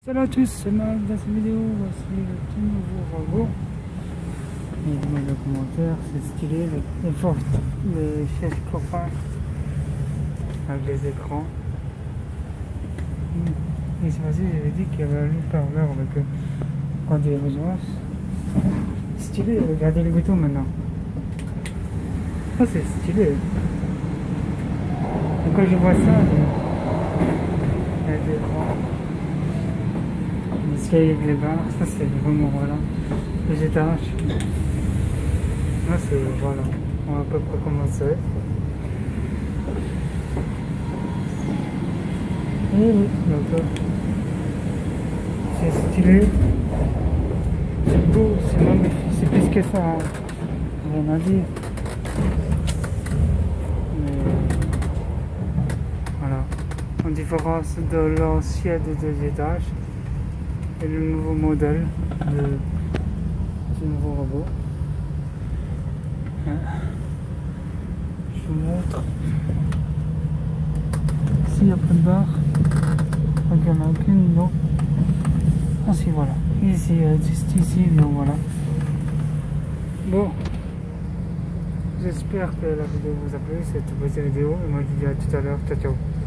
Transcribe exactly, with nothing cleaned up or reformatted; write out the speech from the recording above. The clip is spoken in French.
Salut à tous, c'est Marc. Dans cette vidéo, voici le tout nouveau robot. Et dans le commentaire, c'est stylé, les, les, forces, les chaises copains avec les écrans. Et c'est facile, j'avais dit qu'il y avait un haut-parleur avec euh, quand il y a besoin. Stylé, regardez les boutons maintenant. Ça c'est stylé. Et quand je vois ça, les écrans. L'escalier avec les barres, ça c'est vraiment voilà. Les étages. Là c'est voilà. On va à peu près commencer. Et oui, donc c'est stylé. C'est beau, c'est magnifique. C'est plus que ça. Hein. Rien à dire. Mais voilà. En différence de l'ancien des deux étages. Et le nouveau modèle de ce nouveau robot. Je vous montre. Ici il n'y a pas de barre. Donc il n'y en a aucune, non. Ah si, voilà. Ici, juste ici, non, voilà. Bon. J'espère que la vidéo vous a plu, cette petite vidéo. Et moi je vous dis à tout à l'heure. Ciao ciao.